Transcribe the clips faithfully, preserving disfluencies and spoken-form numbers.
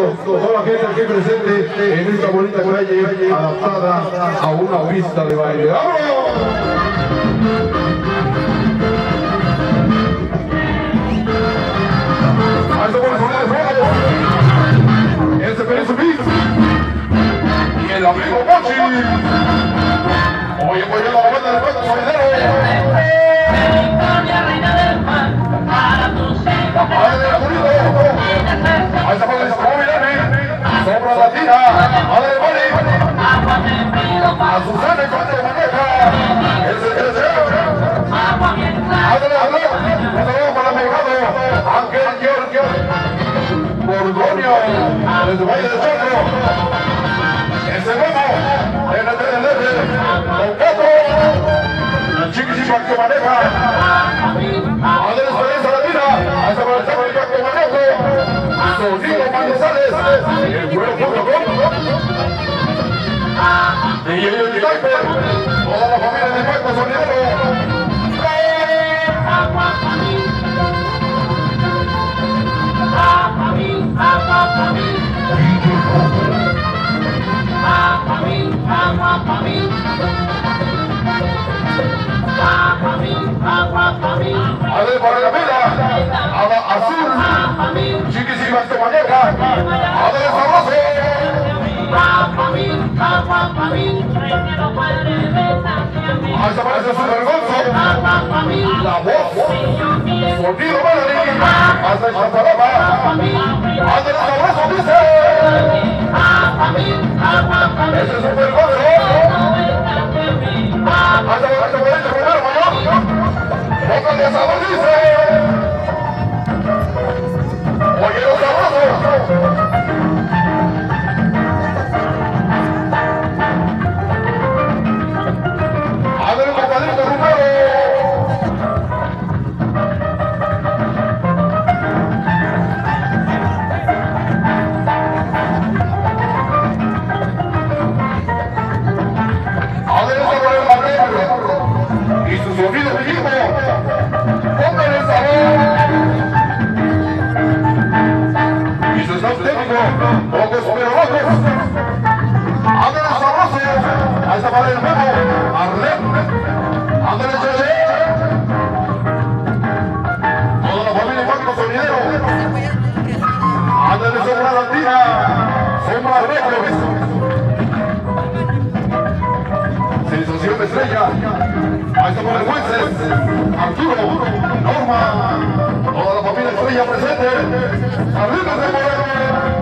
toda la gente aquí presente en esta bonita calle adaptada a una pista de baile. ¡Vámonos! Ese Feliz Beat y el amigo Mochi. Oye, voy a la banda del pueblo sonidero. Victoria, reina del mar, para tus hijos. Madre de la Bonito. A esa parte de Sabón Sombra Latina. Madre de Mari. Agua te pido, A Susana y Conde de Maneja. Ese es el deseo. agua bien clara. Ándale, ándale. Un saludo para mi hermano Ángel Giorgio Borgonio, desde Valle del Cerro. Ese huevo, N T del F, Don Gato, la chiquisima que maneja. Ándale, Esperanza Latina, a esa para el Chaco que manejo. Sonido Manizales, el juego punto com. Y el Sniper, toda la familia de Paco Sonidero. Agua para mí. Agua para mí, agua para mí. Agua para mí, agua para mí. Agua para mí, agua para mí. A ver, para la vida, a la azul, chiquisima que maneja. A ver, sabroso. Agua para mí, agua para mí. Requiero padre de mí. Ahí se aparece su vergonzo. Agua para mí. La voz. Sonido Melody. Hasta el Chazarama. Ándale, sabroso, dice. Agua para mí, agua para mí. Ese es su vergonzo. Hasta el Chazarama, primero, mayor. Póngale a sabor, dice. Oye, los sabrosos. Ándale, compadrito Romero. Y su sonido vivo, póngale el sabor. Y su sound técnico, pocos pero locos. Ándale sabroso, a esa para el juego, Arlet, ándale Cheche. Toda la familia Paco Sonidero. Ándale Sombra Latina, Sombra Records. Sensación estrella. Ahí estamos los jueces, Arturo, Norma, toda la familia estrella presente. Arriba de Moreno.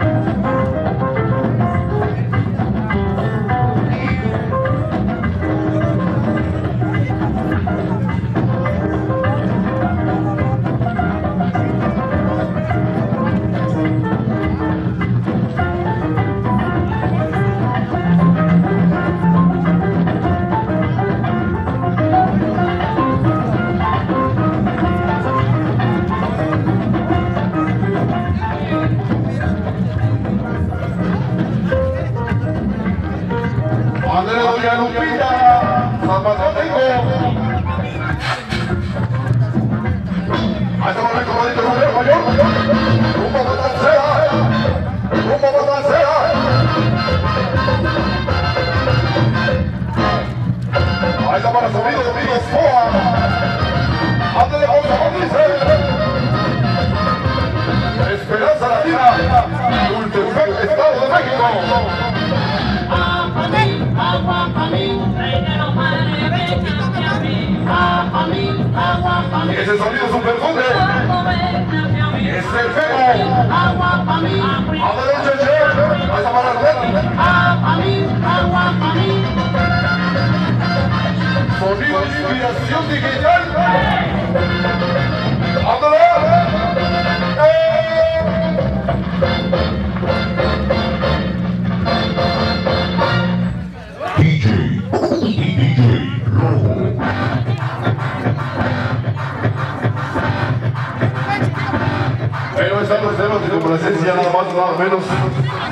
Ándale, doña Lupita, Zapatónico. Ahí estamos el comandante Romero Mayor. Rumbo a Matancera. Rumbo a Matancera. Ahí está para sonido de Miguel Escoa. Ándale, vamos a dice. Esperanza Latina. Tultepec, Estado de México. Agua para mí, agua para mí. Requiero padre de mí. Agua para mí, agua para mí. Ese sonido super fuerte. Es el feo. Agua para mí. Ándale, Cheche. Ahí está para Arlet. Agua para mí, agua para mí. Sonido de inspiración digital. ¡Ándale! ¡Eh! D J y D J Rojo. Pero estamos en la complacencia nada más, nada menos.